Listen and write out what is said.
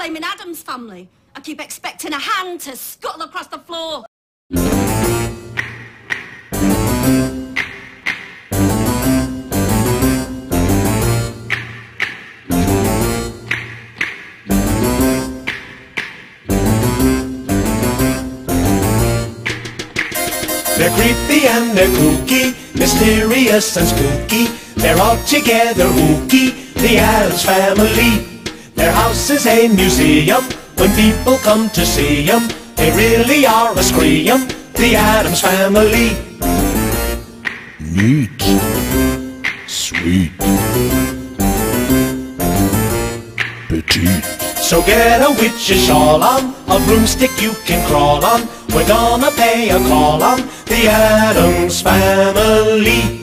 flaming Addams family. I keep expecting a hand to scuttle across the floor. They're creepy and they're kooky, mysterious and spooky. They're all together ooky, the Addams family. Their house is a museum when people come to see them. They really are a scream, the Addams family. Neat, sweet, petite. So get a witch's shawl on, a broomstick you can crawl on. We're gonna pay a call on the Addams family.